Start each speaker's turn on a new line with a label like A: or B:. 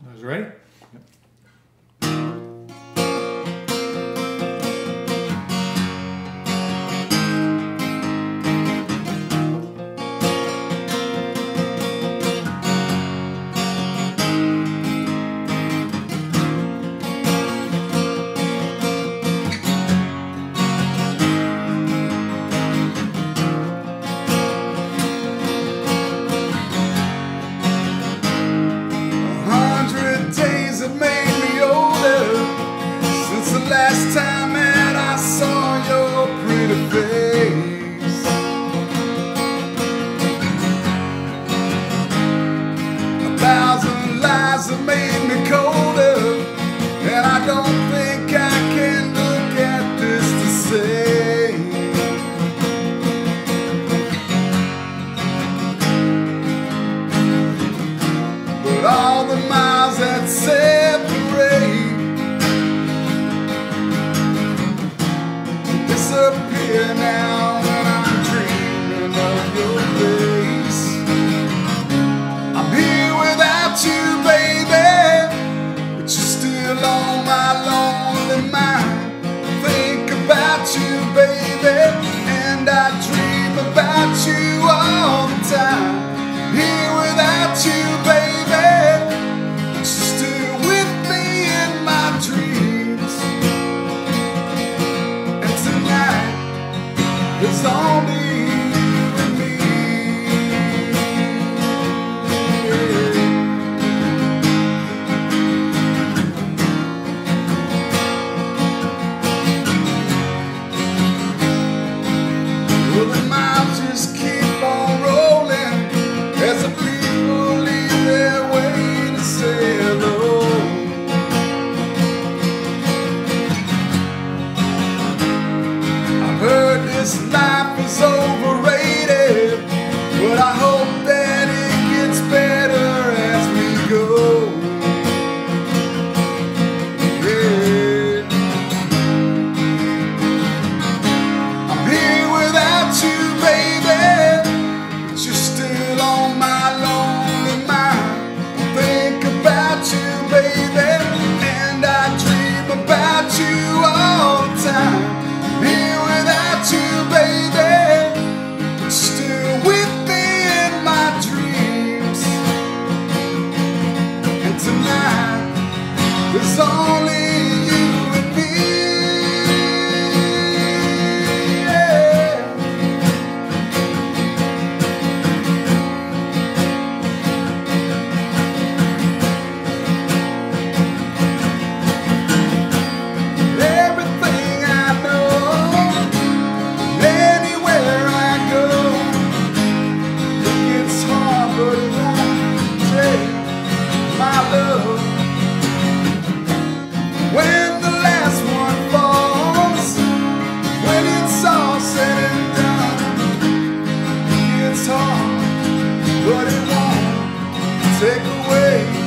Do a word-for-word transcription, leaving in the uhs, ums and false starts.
A: I was ready? Yep.
B: Last time that I saw your pretty face, a thousand lies have made me colder, and I don't think I can look at this the same. But all the miles that separate disappear now when I'm dreaming of your face. I'm here without you, baby, but you're still on my lonely mind. Think about you, baby, and I dream about you all the time. Here without you, baby, but you're still with me in my dreams. It's only you and me. Well, the miles just keep on rolling as the people leave their way to say hello. I've heard this life is overrated, but I hope that it gets better as we go. Yeah. I'm here without you, baby, but you're still on my lonely mind. I think about you, baby, and I dream about you all the time. Here without you, baby, but still with me in my dreams. And tonight, there's only you and me. Yeah. Everything I know, anywhere I go, it gets hard, but it won't take my love. When the last one falls, when it's all said and done, it gets hard, but it won't take away